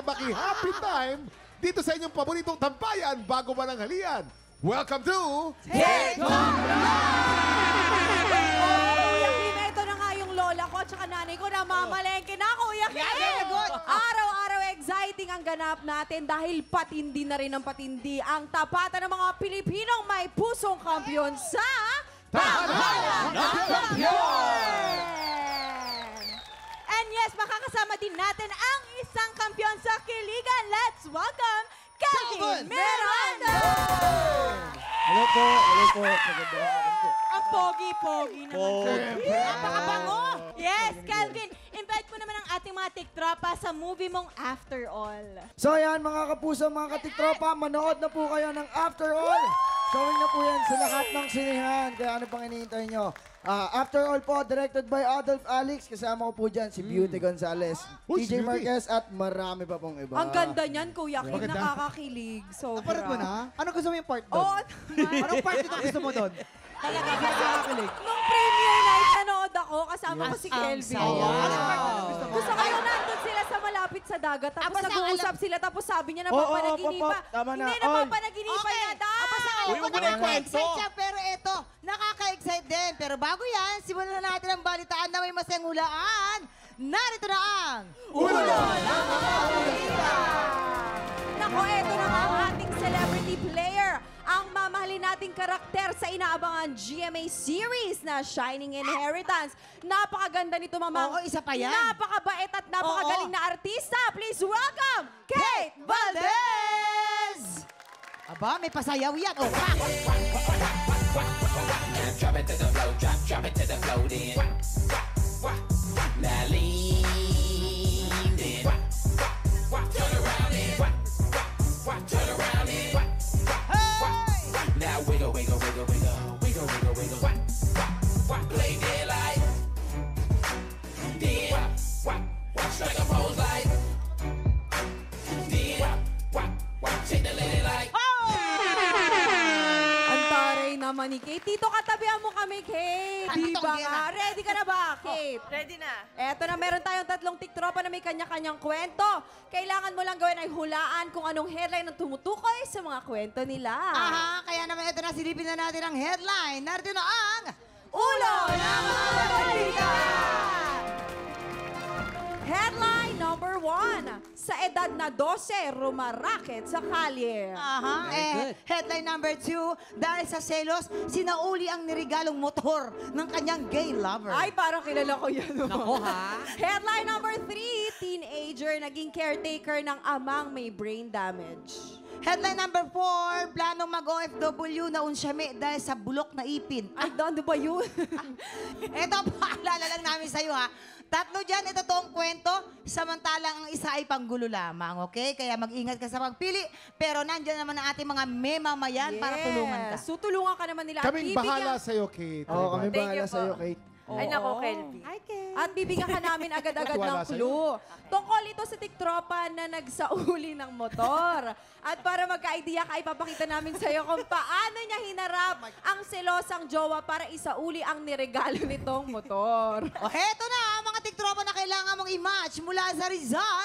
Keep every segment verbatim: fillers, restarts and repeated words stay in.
na maki-happy time dito sa inyong paboritong tambayan bago man ang halian. Welcome to... TikTok Kuya Kim, ito na nga yung lola ko at saka nanay ko na mamalengke na, Kuya Kim. Araw-araw exciting ang ganap natin dahil patindi na rin ang patindi ang tapatan ng mga Pilipinong may pusong kampyon sa... Tahanan ng Kampyon! And yes, makakasama din natin ang isang kampyon sa Kiligan. Let's welcome Kelvin Miranda! Hello po, hello po. Magandang po. Ang pogi-pogi naman. Pogi. Napakabango! Yes, Kelvin, invite mo naman ang ating mga tiktropa sa movie mong After All. So ayan mga kapuso, mga katiktropa, manood na po kayo ng After All. Showing na po yan sa lahat ng sinihan. Kaya ano pang iniintay nyo? Ah, After All po, directed by Adolf Alex. Kasama ko po dyan si Beauty Gonzales, Uy, T J si Beauty. Marquez at marami pa pong iba. Ang ganda niyan, Kuya Kim. Maganda. Nakakakilig. Sobra. Naparot mo na? Ano gusto mo yung part doon? Oo. Anong part dito gusto mo doon? Talaga ba? Nakakakilig. Nung premiere night, nanood ako. Kasama ko si Kelvin. saya. Anong part dito gusto mo? Gusto ko yung nandun sila sa malapit sa dagat. Tapos Aba, sa nag-uusap sila. Tapos sabi niya, Oo, oo, napapanaginipa. pop, pop. Tama na. Hindi, Oy. napapanaginipa Okay. niya. Dad! Aba, sa akin Uy, ko huwag mo na nakaka-excite ikwento. siya, pero ito, nakaka-excite din. Pero bago yan, simulan na natin ang balitaan na may masayang hulaan. Narito na ang... Ulo! Nako, eto na nga ang ating celebrity player. Ang mamahalin nating karakter sa inaabangan G M A series na Shining Inheritance. Napakaganda nito, Mamang. Oo, isa pa yan. Napakabait at napakagaling Oo. na artista. Please welcome, Kate Valdez! Aba, may pasayaw yan. Oh, pa! Drop it to the floor, drop, drop it to the floor, then. Now lean, then. Turn around, then. Turn around, then. Now wiggle, wiggle, wiggle, wiggle, wiggle, wiggle, wiggle. Play dead like. Then. Strike a pose like. Then. Shake the lady like. Ang taray naman ni Kate. Tito, katabihan mo kami, Kate. Ano Di tong ba gera? nga? Ready ka na ba, Kate? Ready na. Eto na, meron tayong tatlong tiktropa na may kanya-kanyang kwento. Kailangan mo lang gawin ay hulaan kung anong headline ang tumutukoy sa mga kwento nila. Aha, kaya naman ito na, silipin na natin ang headline. Narito na ang... Ulo ng mga balita! Headline number one. Sa edad na dose, rumaraket sa kalye. Aha, eh, headline number two, dahil sa selos, sinauli ang nirigalong motor ng kanyang gay lover. Ay, parang kilala ko yan. Nako, ha? Headline number three. Teenager naging caretaker ng amang may brain damage. Headline number four, planong mag-O F W na unsyame dahil sa bulok na ipin. Ay, ano ba yun? Ito, paalala lang namin sa'yo, ha? Tatlo dyan, ito toong kwento, samantalang ang isa ay panggulo lamang, okay? Kaya mag-ingat ka sa pagpili, pero nandyan naman ang ating mga memamayan para tulungan ka. So, tulungan ka naman nila. At Kaming bibigyan- bahala sa'yo, Kate. Oo, kami Thank bahala you po. sa'yo, Kate. Ay, Oo. nako, Kelvin. Hi, Kate. At bibigyan ka namin agad-agad Wala ng sa'yo. clue. Tungkol ito sa tiktropa na nagsauli ng motor. At para magka-idea ka, ipapakita namin sa'yo kung paano niya hinarap ang selosang jowa para isauli ang niregalo nitong motor. O heto na, mga tiktropa na kailangan mong i-match mula sa Rizal,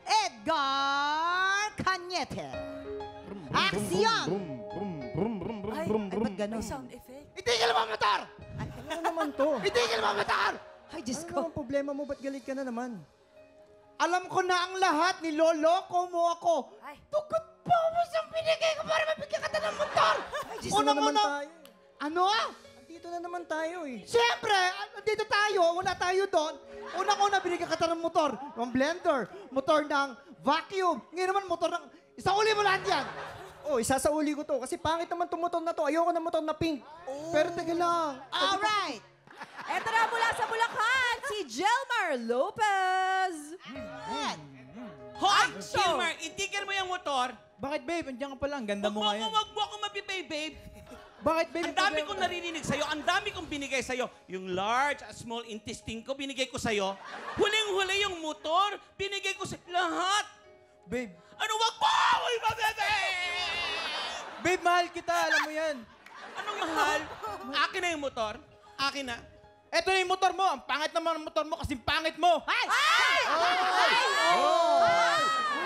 Edgar Cañete. Aksyon! Brum, brum, brum, brum, brum, Ay, brum, ay, brum. ba't ganun? Sound effect. Itigil mo ang motor! Ano naman to? Itigil mo ang motor! Ay, Diyos Ano ko. naman problema mo? Ba't galit ka na naman? Alam ko na ang lahat, niloloko mo ako. Ay. Tukot pa mo siyang binigay ko para mabigyan ka ng motor! Dito na naman tayo. Ano? Dito na naman tayo eh. Siyempre, dito tayo, una tayo doon. Unang-una, binigyan ka ng motor, ng blender, motor ng vacuum. Ngayon naman, motor ng... Isauli mo lahat yan! Oh, isasauli ko to. Kasi pangit naman itong motor na to. Ayoko ng motor na pink. Pero teka lang. Alright! Eto na mula sa Bulacan, si Jelmar Lopez. Ayan. Hoy, Gilmar, itigil mo yung motor. Bakit babe? Andiyan ka pala. Ang ganda Huwag mo ako, wag mo ako mapipay, babe. Bakit babe? Ang dami kong narinig sa'yo, ang dami kong binigay sa'yo. Yung large at small intestine ko, binigay ko sa'yo. Huling-huli yung motor, binigay ko sa lahat. Babe. Ano, wag mo! Uy, mabebe! Babe, mahal kita. Alam mo yan. Anong mahal? Akin na yung motor. Akin na. Eto na yung motor mo. Ang pangit naman ang motor mo kasi pangit mo. Ay! Ay! Ay! Ay! Wala na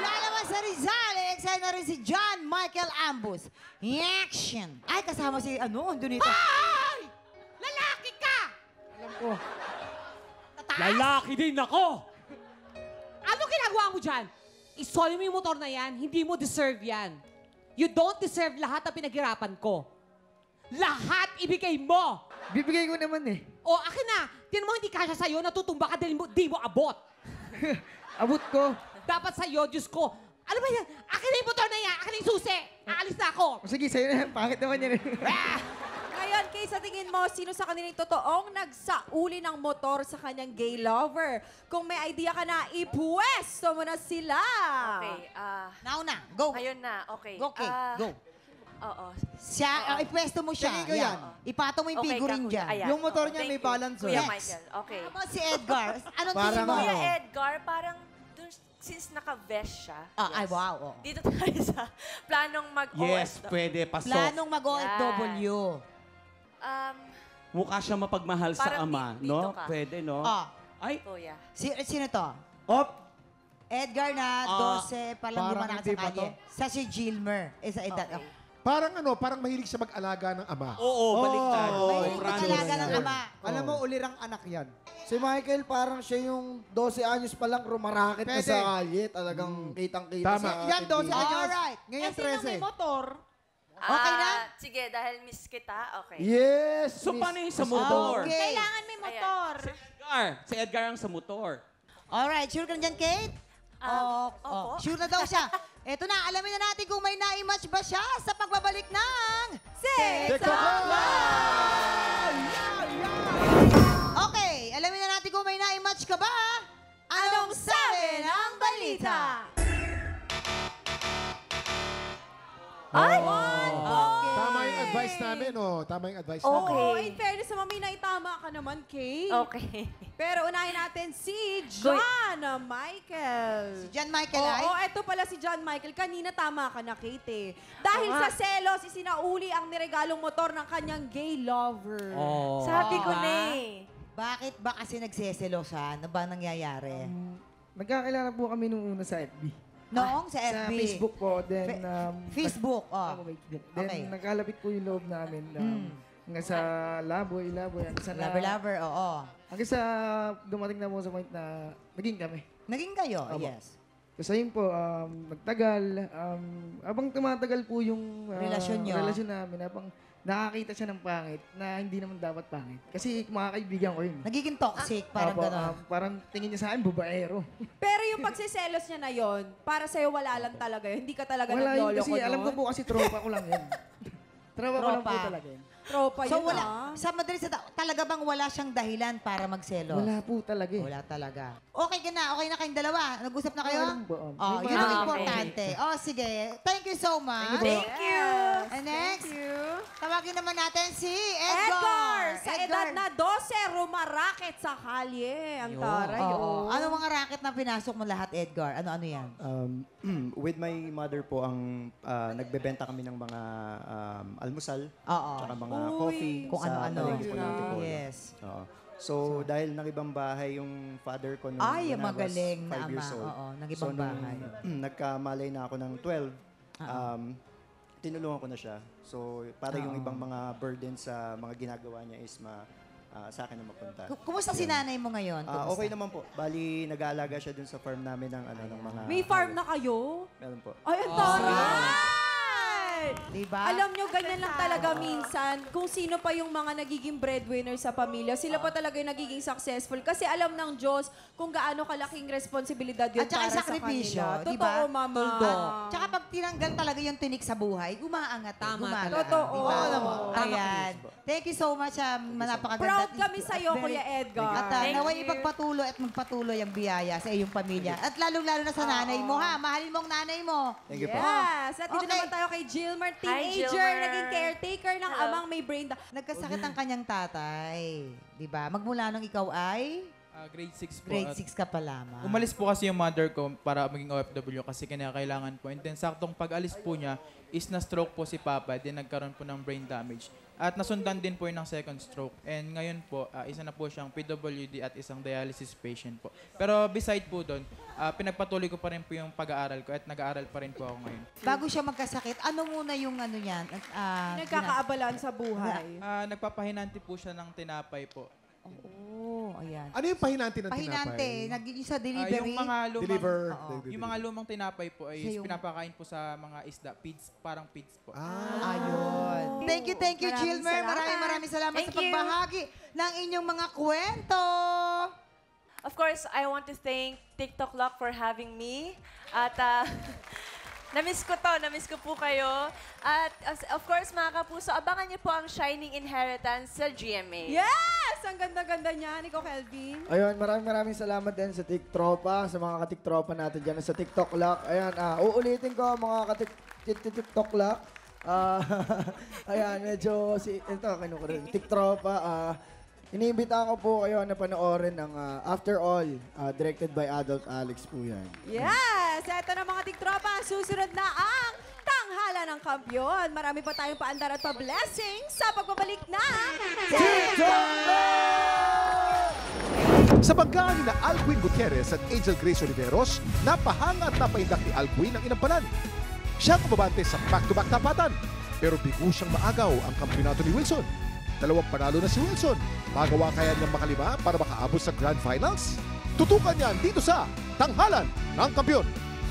sa Rizal, excited na rin si John Michael Ambus. Action! Ay, kasama si, ano, doon ito. Ay! Lalaki ka! Alam ko. Lalaki din ako! Ano ginagawa mo dyan? Isoli mo yung motor na yan, hindi mo deserve yan. You don't deserve lahat ng pinaghirapan ko. Lahat ibigay mo! Bibigay ko naman eh. O, akin na! Tiyan mo hindi kasya sa'yo, natutumba ka dahil mo, di mo abot. Abot ko. Dapat sa'yo, Diyos ko. Ano ba yan? Akin na yung motor na yan! Akin na yung susi! Aalis na ako! O sige, sa'yo na yan. Pangit naman yan eh. Ngayon, Kay, sa tingin mo, sino sa kanilang totoong nagsauli ng motor sa kanyang gay lover? Kung may idea ka na, ipwesto mo na sila. Okay, ah... Nauna, go. ayun na, okay. Go, Kay. Ah, go. Oo. Siya, uh, ipwesto mo siya. Tingin ko yan. Ipatong mo yung Okay, figurine ka, kuya. dyan. Ayan. Yung motor Oo, niya thank may you. balance, Kuya Yes. Michael, okay. Ano si Edgar? Anong Parang tingin mo? ano? Kuya Edgar, parang dun, since naka-vest siya, Ah, ay, yes. wow. oh. Dito tayo sa planong mag-O S. Yes, pwede. Pasok. Planong mag-O F W. Um, Mukha siya mapagmahal sa Parang ama, di- no? dito ka. Pwede, no? Ah, Ay, kuya. si, sino to? Op. Edgar na, Ah, twelve pa lang parang lumanak hindi sa pa kalye. Sa si Gilmer. Eh, sa edad. Okay. Parang ano, parang mahilig siya mag-alaga ng ama. oo, baliktad. Oh, May Oo, hindi Francis. talaga ng ama. Alam mo, ulirang anak yan. Si Michael, parang siya yung twelve anyos pa lang rumaraket na Pwede. sa kalye. Talagang kitang-kita Tama. sa Yan, twelve T V. anyos. Alright. Ngayon, Eh, sino may thirteen. motor? Okay na? Ah, sige, dahil miss kita, okay. Yes! So, Miss- paano yung sa motor? Okay. Kailangan may motor. Si Edgar. Si Edgar ang sa motor. Alright, sure ka na dyan, Kate? Um, Oh, opo. Sure na daw siya. Eto na, alamin na natin kung may na-match ba siya sa pagbabalik ng... Sexo Okay, alamin na natin kung may na-match ka ba. Anong sabi ng balita? Ay! Tama yung advice namin, oh. Tama yung advice Okay. namin. Oo, in fairness naman, may naitama ka naman, Kay. Okay. Pero unahin natin si John Michael. Si John Michael ay... Oo, eto pala si John Michael. Kanina tama ka na, Kate. eh. Dahil sa selos, isinauli ang niregalong motor ng kanyang gay lover. Oh. Sabi ko Diba? na eh. Bakit ba kasi nagseselosa? Ano ba nangyayari? Nagkakilala po kami nung una sa F B. Noong sa F Sa B. Facebook po. Then, Fe- um, Facebook, nag- oh. Ako, wait, Then, Okay. nagkalapit po yung loob namin. Um, Mm. Hanggang sa Laboy, Laboy. Hanggang sa na- Lover, lover, oo. Hanggang sa dumating na po sa point na naging kami. Naging kayo, Opo. yes. Kasi yun po, um, nagtagal. Um, abang tumatagal po yung ah, Relasyon nyo? relasyon namin, abang nakakita siya ng pangit na hindi naman dapat pangit. Kasi mga kaibigan ko yun. Nagiging toxic, parang Opo, gano'n. um, parang tingin niya sa akin, bubaero. Pero yung pagsiselos niya na yon, para sa'yo wala lang talaga yun. Hindi ka talaga Wala yun naglolo kasi, ko alam ko po kasi tropa ko lang yun. tropa ko lang po Tropa. talaga yun. Tropa So yun wala, ah. sa madaling sa talaga bang wala siyang dahilan para magselos? Wala po talaga eh. Wala talaga. Okay ka na, okay na kayong dalawa. Nag-usap na kayo? Okay lang po, um, Oh, may yun mga- ang Okay. importante. Oh, sige. Thank you so much. Thank you. And next, Thank you. tawagin naman natin si Edgar. Edgar! Sa Edgar. edad na twelve, rumaraket sa kalye. Ang taray, Oo. oh. Ano mga racket na pinasok mo lahat, Edgar? Ano-ano yan? Um, with my mother po, ang ah, nagbebenta kami ng mga um, almusal, Oo. tsaka mga Uy. coffee Kung sa ano-ano. palengke po ng Antipolo. Yes. Oo. So, dahil nang-ibang bahay yung father ko nung Ay, when I was magaling na five ama. years old. Oo, nag-ibang so, nung bahay. nagkamalay na ako ng twelve, Ah. um, tinulungan ko na siya. So, para yung Oo. ibang mga burden sa mga ginagawa niya is ma, ah, sa akin na mapunta. Ku- Kumusta si nanay mo ngayon? Ah, Kumusta? okay naman po. Bali, nag-aalaga siya dun sa farm namin ng ano ng mga May farm na kayo? Meron po. Ay, ang taray! Diba? Alam nyo, ganyan lang talaga minsan. Kung sino pa yung mga nagiging breadwinner sa pamilya, sila pa talaga yung nagiging successful. Kasi alam ng Diyos kung gaano kalaking responsibilidad yun At saka para sa sakripisyo, kanila. di ba? Totoo, mama. Tuldo. Tsaka pag tinanggal talaga yung tinik sa buhay, umaangat. eh, Tama gumagana, talaga. Totoo. di ba? Alam mo. Ayan. Thank you so much. Um, napakaganda. Proud kami sa'yo, Very- Kuya Edgar. At uh, Thank naway you. ipagpatuloy at magpatuloy ang biyaya sa iyong pamilya. At lalong-lalo na sa nanay mo, ha? Mahalin mo ang nanay mo. Thank you po. Yes. At dito Okay. naman tayo kay Gilmer, Hi, teenager, Gilmer. naging caretaker ng Hello. amang may brain. da- Nagkasakit ang kanyang tatay. Di ba? Magmula nung ikaw ay Ah, grade six po. grade At six ka pa lamang. Umalis po kasi yung mother ko para maging O F W kasi kinakailangan po. And then saktong pag-alis po niya, is na-stroke po si Papa, din nagkaroon po ng brain damage. At nasundan din po yun ng second stroke. And ngayon po, ah, isa na po siyang P W D at isang dialysis patient po. Pero beside po doon, ah, pinagpatuloy ko pa rin po yung pag-aaral ko at nag-aaral pa rin po ako ngayon. Bago siya magkasakit, ano muna yung ano yan? Uh, Nagkakaabalaan sa buhay. Ah, nagpapahinanti po siya ng tinapay po. Oo, oh, ayan. Ano yung pahinanti ng Pahinante, tinapay? nag sa Ah, delivery. yung mga lumang, Deliver. Oo. Deliver. yung mga lumang tinapay po ay Siya yung- pinapakain po sa mga isda, pids, parang pids po. Ah. Ayun. Thank you, thank you, Maraming Chilmer. salamat. Maraming maraming salamat Thank sa you. pagbahagi ng inyong mga kwento. Of course, I want to thank TikTok Lock for having me. At ah, na-miss ko to, na-miss ko po kayo. At as- of course, mga kapuso, abangan niyo po ang Shining Inheritance sa G M A. Yes! Ang ganda-ganda niya, Nico Kelvin. Ayun, maraming maraming salamat din sa TikTropa, sa mga katiktropa natin dyan sa TikTok Lock. Ayan, ah, uulitin ko mga katik-TikTok Lock. Ah, ayan, medyo si, ito, kinuha rin. TikTropa, ah, iniimbitahan ko po kayo na panoorin ng ah, After All, ah, directed by Adolf Alex po yan. Yes! Ito na mga tiktropa, susunod na ang tanghala ng kampyon. Marami pa tayong paandar at pa-blessing sa pagbabalik na Sa banggaan ni na Alquin Gutierrez at Angel Grace Oliveros, napahanga at napahindak ni Alquin ang inampanan. Siya ang kumabante sa back-to-back tapatan, pero bigo siyang maagaw ang kampyonato ni Wilson. Dalawang panalo na si Wilson. Magawa kaya niyang makalima para makaabot sa Grand Finals? Tutukan niyan dito sa Tanghalan ng Kampyon.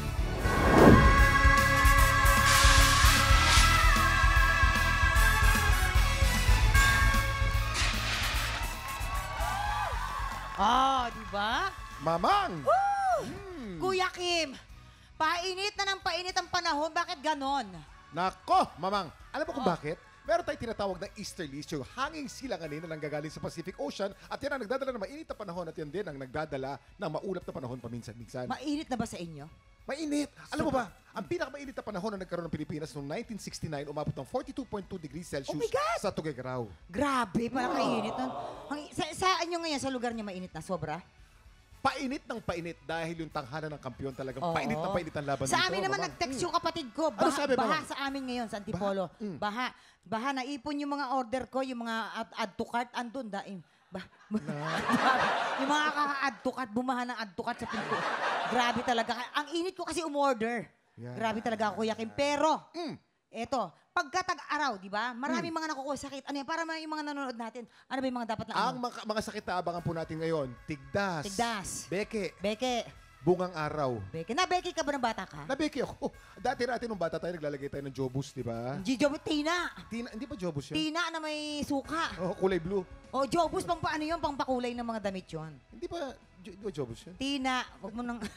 Ah, di ba? Mamang! Kuya Kim, painit na ng painit ang panahon. Bakit ganon? Nako, Mamang! Alam mo kung bakit? Meron tayong tinatawag na easterlies, yung hanging silanganin na nanggagaling sa Pacific Ocean at yan ang nagdadala ng mainit na panahon at yan din ang nagdadala ng maulap na panahon paminsan-minsan. Mainit na ba sa inyo? Mainit! Alam mo ba, ang pinakamainit na panahon na nagkaroon ng Pilipinas noong nineteen sixty-nine, umabot ng forty-two point two degrees Celsius Oh my God! sa Tuguegarao. Grabe, parang kainit. nun. Ang, sa, saan nyo ngayon? Sa lugar niya mainit na? Sobra? Painit ng painit dahil yung tanghalan ng kampyon talagang Oo. painit na painit ang laban Sa dito. amin naman, Mamang. nag-text yung kapatid ko. Ano Baha, sabi, baha Mamang? sa amin ngayon, sa Antipolo. Mm. Baha. Baha, naipon yung mga order ko, yung mga add, add to cart, andun, daim. Bah, yung mga ka-add to cart, bumaha ng add to cart sa pinto. Grabe talaga. Ang init ko kasi umorder. Yeah. Grabe talaga ako, Kuya Kim. Pero, Mm. eto, pagkatag-araw, di ba? Maraming mga nakukuha sakit. Ano yan? Para mga yung mga nanonood natin, ano ba yung mga dapat na Ang ano? mga, mga sakit na abangan po natin ngayon, tigdas, Tigdas. beke, Beke. bungang araw. Beke. Na, Beke ka ba ng bata ka? Nabeke ako. Dati-dati nung bata tayo, naglalagay tayo ng Jobus, di ba? Gijo, Tina. Tina, hindi ba Jobus yun? Tina na may suka. Oh, kulay blue. O, Jobus, pang paano yun? Pang pakulay ng mga damit yun. Hindi ba, Jo- di ba Jobus yun? Tina, wag mo nang...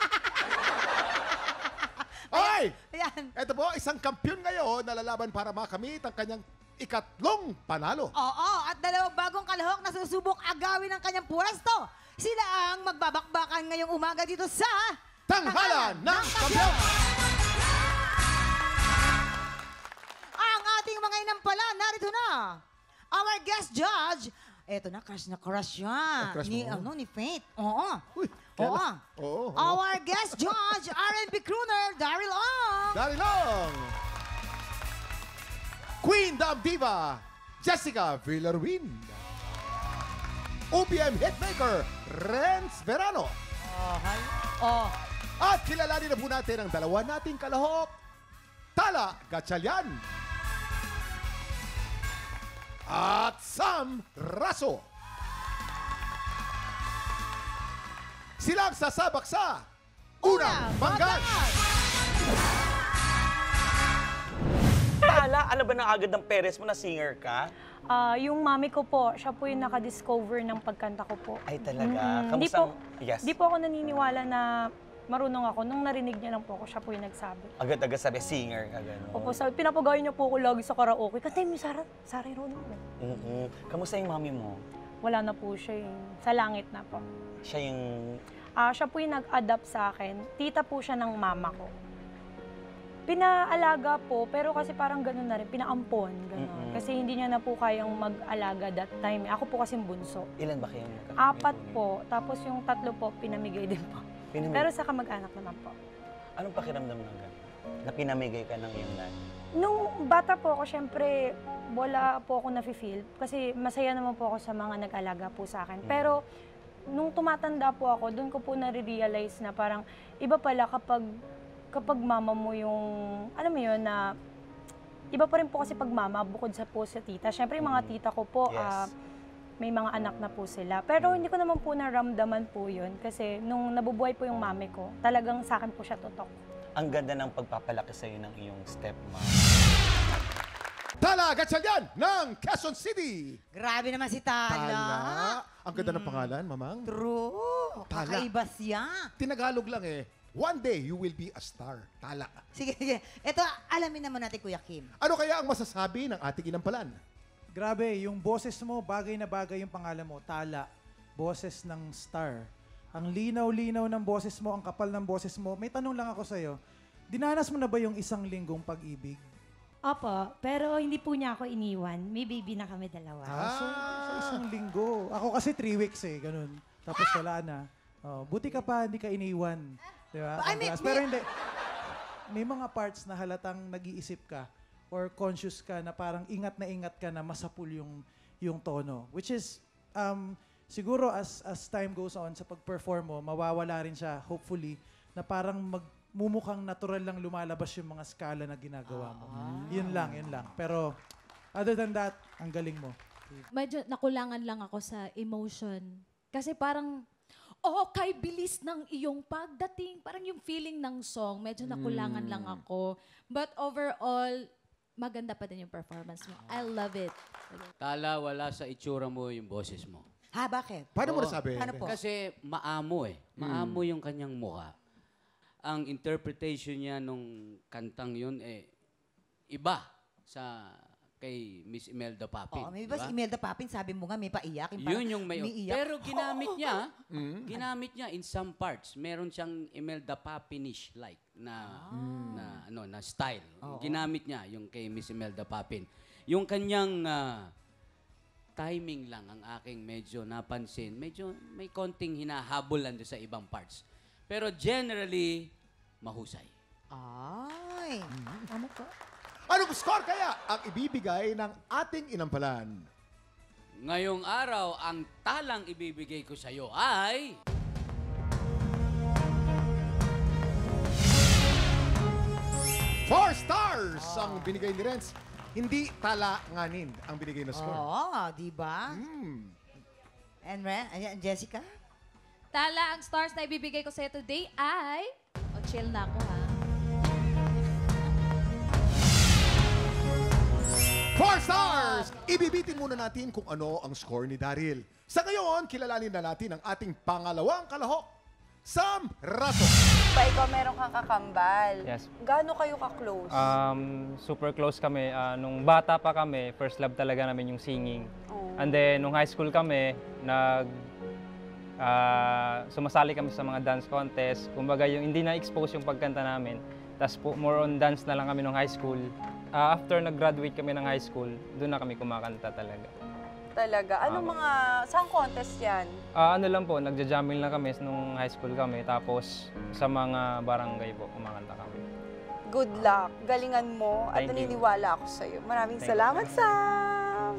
Ay! Ayan. Ito po, isang kampyon ngayon na lalaban para makamit ang kanyang ikatlong panalo. Oo, at dalawang bagong kalahok na susubok agawin ang kanyang pwesto. Sila ang magbabakbakan ngayong umaga dito sa... Tanghalan ng Kampyon! Ang ating mga inampala, narito na. Our guest judge. Eto na, crush na crush siya. Ah, crush ni, mo? ano, ni Faith. Oo. Uy, Oo. kailan- Oo. oo. Our guest judge, R and B crooner, Daryl Ong. Dari lang! Queen Dam Diva, Jessica Villarwin. O P M hitmaker, Renz Verano. Oh, hi. Oh. At kilalanin na po natin ang dalawa nating kalahok, Tala Gatchalian. At Sam Raso. Silang sasabak sa Unang Banggan. Tala, alam ba na agad ng parents mo na singer ka? Ah, yung mami ko po, siya po yung nakadiscover ng pagkanta ko po. Ay, talaga? Mm, Di Kamusta? po, Yes. di po ako naniniwala na marunong ako. Nung narinig niya lang po ako, siya po yung nagsabi. Agad-agad sabi, singer ka gano'n. Opo, sabi, pinapagawa niya po ako lagi sa karaoke. Kantay mo, Sarah, Sarah Ronald. Mm-mm. Kamusta yung mami mo? Wala na po siya yung sa langit na po. Siya yung... Ah, siya po yung nag-adapt sa akin. Tita po siya ng mama ko. Pinaalaga po, pero kasi parang gano'n na rin, pinaampon, gano'n. Mm-mm. Kasi hindi niya na po kayang mag-alaga that time. Ako po kasing bunso. Ilan ba kayong magkakapatid? Apat po, tapos yung tatlo po, pinamigay din po. Pinamigay? Pero sa kamag-anak naman po. Anong pakiramdam ng gano'n? na pinamigay ka ng iyong nanay? Nung bata po ako, syempre, wala po ako nafe-feel. Kasi masaya naman po ako sa mga nag-alaga po sa akin. Pero, nung tumatanda po ako, doon ko po nare-realize na parang iba pala kapag, kapag mama mo yung, alam mo yun, na iba pa rin po kasi pag mama, bukod sa po sa tita. Syempre, yung mga tita ko po, Yes. ah, may mga anak na po sila. Pero hindi ko naman po naramdaman po yun. Kasi nung nabubuhay po yung mami ko, talagang sa akin po siya tutok. Ang ganda ng pagpapalaki sa'yo ng iyong stepmom. Tala Gatchalian ng Quezon City. Grabe naman si Tala. Tala. Ang ganda ng pangalan, Mamang. True. Tala. Kakaiba siya. Tinagalog lang eh. One day, you will be a star. Tala. Sige, sige. Ito, alamin naman natin, Kuya Kim. Ano kaya ang masasabi ng ating inampalan? Grabe, yung boses mo, bagay na bagay yung pangalan mo. Tala. Boses ng star. Ang linaw-linaw ng boses mo, ang kapal ng boses mo. May tanong lang ako sa'yo. Dinanas mo na ba yung isang linggong pag-ibig? Opo, pero hindi po niya ako iniwan. May baby na kami dalawa. Ah, so, sa isang linggo. Ako kasi three weeks eh, ganun. Tapos wala na. Oh, buti ka pa, hindi ka iniwan. Di ba? Ay, may- Congrats. Pero hindi. May mga parts na halatang nag-iisip ka or conscious ka na parang ingat na ingat ka na masapul yung, yung tono. Which is, um, siguro as, as time goes on sa pag-perform mo, mawawala rin siya, hopefully, na parang magmumukhang natural lang lumalabas yung mga skala na ginagawa mo. Yun lang, yun lang. Pero, other than that, ang galing mo. Medyo nakulangan lang ako sa emotion. Kasi parang, oh, kay bilis ng iyong pagdating. Parang yung feeling ng song, medyo nakulangan lang ako. But overall, maganda pa din yung performance mo. I love it. Tala, wala sa itsura mo yung boses mo. Ha, bakit? Paano mo Oo. nasabi? Paano po? Kasi maamo eh. Maamo yung kanyang mukha. Ang interpretation niya nung kantang yun eh, iba sa kay Miss Imelda Papin. Oh, may di iba ba? si Imelda Papin, sabi mo nga, may paiyak. Yung Yun parang yung may... umiiyak. Pero ginamit niya, Mm. ginamit niya in some parts. Meron siyang Imelda Papinish like na na ano na style. Oo. Ginamit niya yung kay Miss Imelda Papin. Yung kanyang ah, timing lang ang aking medyo napansin. Medyo may konting hinahabolan doon sa ibang parts. Pero generally, mahusay. Ay. Ano po? Anong score kaya ang ibibigay ng ating inampalan? Ngayong araw, ang talang ibibigay ko sa iyo ay... Four stars ang binigay ni Renz. Hindi talanganin ang binigay na score. Oo, di ba? Mm. And Ren, ayan, Jessica? Tala, ang stars na ibibigay ko sa'yo today ay... O, chill na ako, ha? Four stars! Ibibitin muna natin kung ano ang score ni Daryl. Sa ngayon, kilalanin na natin ang ating pangalawang kalahok, Sam Raso. Pa ikaw meron kang kakambal. Yes. Gaano kayo ka-close? Um, super close kami. Ah, nung bata pa kami, first love talaga namin yung singing. Oh. And then, nung high school kami, nag, ah, sumasali kami sa mga dance contest. Kumbaga, yung hindi na-expose yung pagkanta namin. Tapos po, more on dance na lang kami nung high school. Ah, after nag-graduate kami ng high school, doon na kami kumakanta talaga. Talaga? Anong Apo. mga... Saan contest yan? Ah, ano lang po, nagja-jamming lang kami nung high school kami. Tapos, sa mga barangay po, kumakanta kami. Good luck. Galingan mo at Thank you. naniniwala ako sa'yo. Maraming Thank you. salamat, Sam!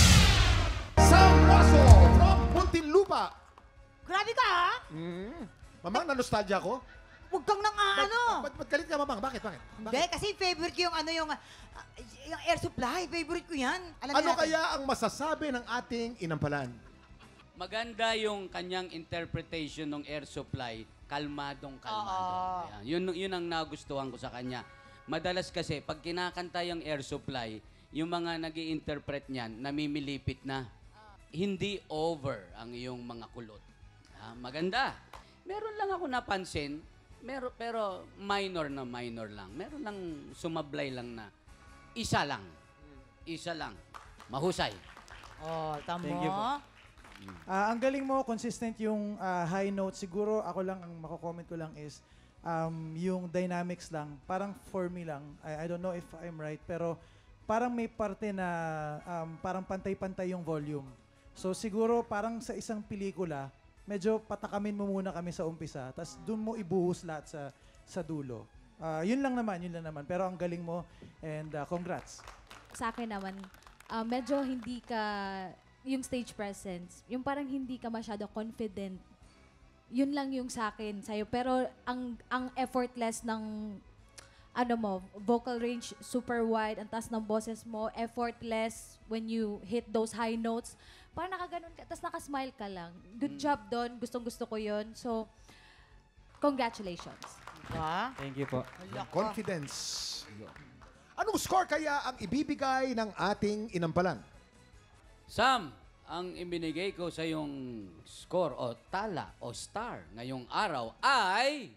Sam Raso from Muntinlupa. Grabe ka, ha? Mm. Mamang, na-nostalgia ko. Huwag kang nang ano. Ba't, ba't galit ka, Mamang? Bakit? Bakit? Hindi, kasi favorite ko yung ano yung, ah, yung air supply. Favorite ko yan. Alam Ano natin. kaya ang masasabi ng ating inampalan? Maganda yung kanyang interpretation ng air supply, kalmadong kalmado. Oo. Ayan. Yun, yun ang nagustuhan ko sa kanya. Madalas kasi, pag kinakanta yung air supply, yung mga nag interpret niyan, namimilipit na. Hindi over ang iyong mga kulot. Ah, maganda. Meron lang ako napansin, meron, pero minor na minor lang. Meron lang sumablay lang na isa lang. Isa lang. Mahusay. Oh, tamo. Thank you po. Ah, ang galing mo, consistent yung ah, high note. Siguro ako lang, ang mako-comment ko lang is um, yung dynamics lang. Parang for me lang. I, I don't know if I'm right, pero parang may parte na um, parang pantay-pantay yung volume. So siguro parang sa isang pelikula, medyo patakamin mo muna kami sa umpisa, tapos doon mo ibuhos lahat sa sa dulo. Ah, yun lang naman, yun lang naman. Pero ang galing mo and ah, congrats. Sa akin naman, ah, medyo hindi ka, yung stage presence, yung parang hindi ka masyado confident. Yun lang yung sa akin sa'yo. Pero ang ang effortless ng, ano mo, vocal range super wide, ang taas ng boses mo, effortless when you hit those high notes. Parang nakaganon ka, tapos nakasmile ka lang. Good job doon, gustong-gusto ko yun. So, congratulations. Diba? Thank you po. Confidence. Anong score kaya ang ibibigay ng ating inampalan? Sam, ang ibinigay ko sa yung score o tala o star ngayong araw ay...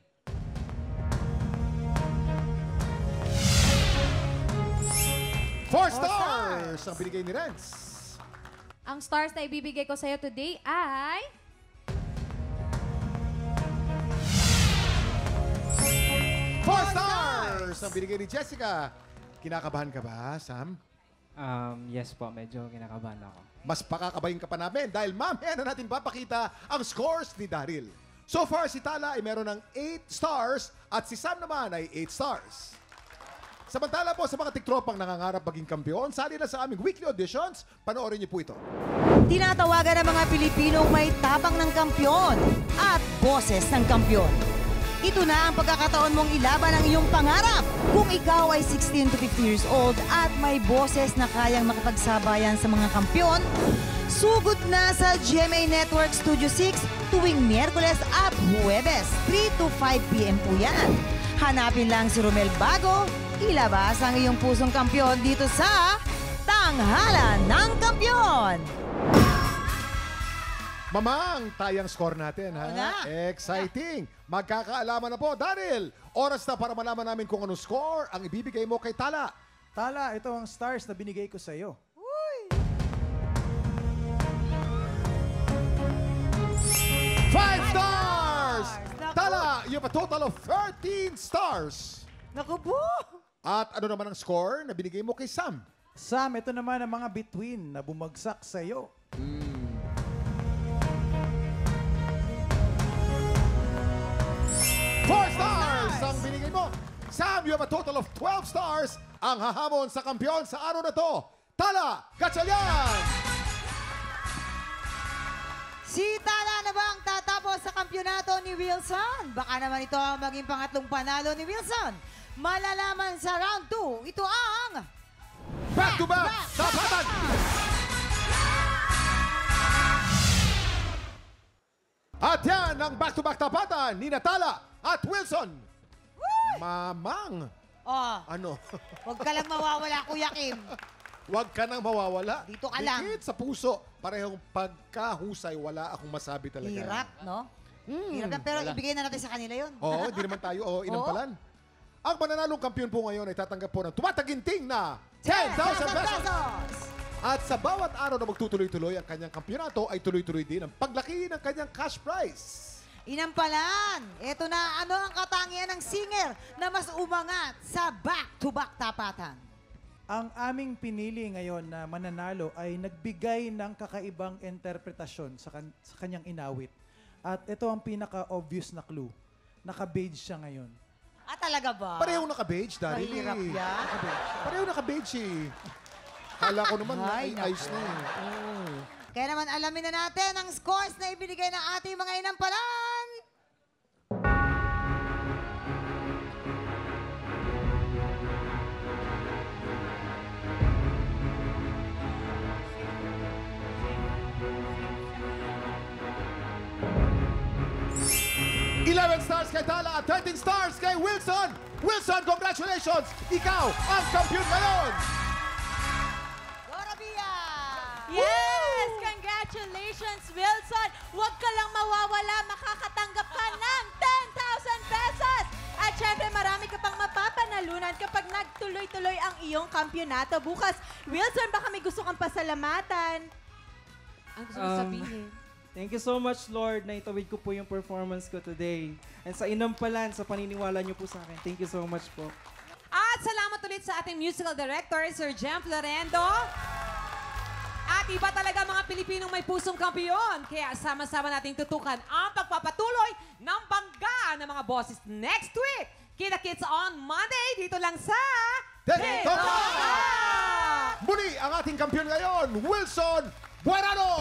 Four stars ang binigay ni Renz. Ang stars na ibibigay ko sa'yo today ay... Four stars ang binigay ni Jessica. Kinakabahan ka ba, Sam? Um, yes po, medyo kinakabahan ako. Mas pakakabahin ka pa namin dahil mamaya na natin papakita ang scores ni Daryl. So far, si Tala ay meron ng eight stars at si Sam naman ay eight stars. Samantala po sa mga tiktropang nangangarap maging kampiyon, sali na sa aming weekly auditions, panoorin niyo po ito. Tinatawagan ng mga Pilipinong may tapang ng kampyon at boses ng kampyon. Ito na ang pagkakataon mong ilaban ang iyong pangarap. Kung ikaw ay sixteen to fifty years old at may boses na kayang makapagsabayan sa mga kampyon, sugod na sa G M A Network Studio six tuwing Miyerkules at Huwebes, three to five p m po yan. Hanapin lang si Romel Bago, ilabas ang iyong pusong kampyon dito sa Tanghalan ng Kampyon! Mamang, tayang score natin, ha? na. Exciting! Magkakaalaman na po. Daryl, oras na para malaman namin kung anong score ang ibibigay mo kay Tala. Tala, ito ang stars na binigay ko sa iyo. Five stars! Tala, you have a total of thirteen stars. Naku po! At ano naman ang score na binigay mo kay Sam? Sam, ito naman ang mga between na bumagsak sa iyo. Four stars ang binigay mo. Sam, you have a total of twelve stars. Ang hahamon sa kampiyon sa araw na to, Tala Gatchalian! Si Tala na ba ang tatapos sa kampyonato ni Wilson? Baka naman ito ang maging pangatlong panalo ni Wilson. Malalaman sa round two, ito ang... Back-to-back tapatan! At yan ang back-to-back tapatan ni Natala at Wilson. Mamang. Oh, Ano? huwag ka lang mawawala, Kuya Kim. Huwag ka nang mawawala. Dito ka lang. Dikit sa puso. Parehong pagkahusay, wala akong masabi talaga. Hirap, no? Mm, Hirap na, pero wala. ibigay na natin sa kanila yun. Oo, hindi naman tayo o inampalan. Ang mananalong kampiyon po ngayon ay tatanggap po ng tumataginting na ten thousand pesos. At sa bawat araw na magtutuloy-tuloy ang kanyang kampyonato ay tuloy-tuloy din ang paglaki ng kanyang cash prize. Inampalan. Ito na ano ang katangian ng singer na mas umangat sa back-to-back tapatan. Ang aming pinili ngayon na mananalo ay nagbigay ng kakaibang interpretasyon sa, kan- sa kanyang inawit. At ito ang pinaka-obvious na clue. Naka-beige siya ngayon. Ah, talaga ba? Parehong naka-beige, Daryl. Mahirap eh. yan. Pareho naka-beige eh. Kala ko naman Ay, ay ayos naku. na eh. Oh. Kaya naman alamin na natin ang scores na ibinigay ng ating mga inampalan. eleven stars kay Tala at thirteen stars kay Wilson. Wilson, congratulations! Ikaw ang kampiyon ngayon! Yes! Congratulations, Wilson! Huwag ka lang mawawala, makakatanggap ka ng ten thousand pesos! At syempre, marami ka pang mapapanalunan kapag nagtuloy-tuloy ang iyong kampyonato. Bukas, Wilson, baka may gusto kang pasalamatan. Ang gusto Um, sabihin. Thank you so much, Lord, na itawid ko po yung performance ko today. And sa inampalan, sa paniniwala niyo po sa akin. Thank you so much po. At salamat ulit sa ating musical director, Sir Jem Florendo. At iba talaga mga Pilipinong may pusong kampiyon. Kaya sama-sama nating tutukan ang pagpapatuloy ng bangga ng mga boses next week. Kita-kits on Monday dito lang sa... TikTok Live! Muli ang ating kampiyon ngayon, Wilson Buenano!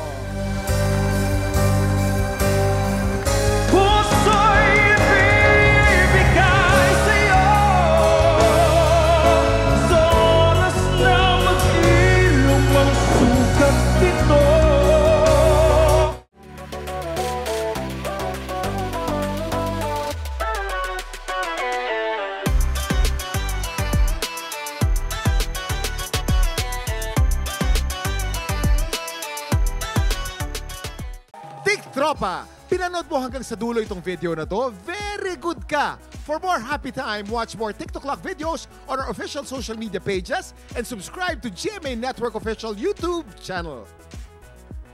Puso'y ibibigay sa'yo sa oras na mag-ilong ang sugat nito. Tropa, pinanood mo hanggang sa dulo itong video na to? Very good ka! For more happy time, watch more TikTok Lock videos on our official social media pages and subscribe to G M A Network official YouTube channel.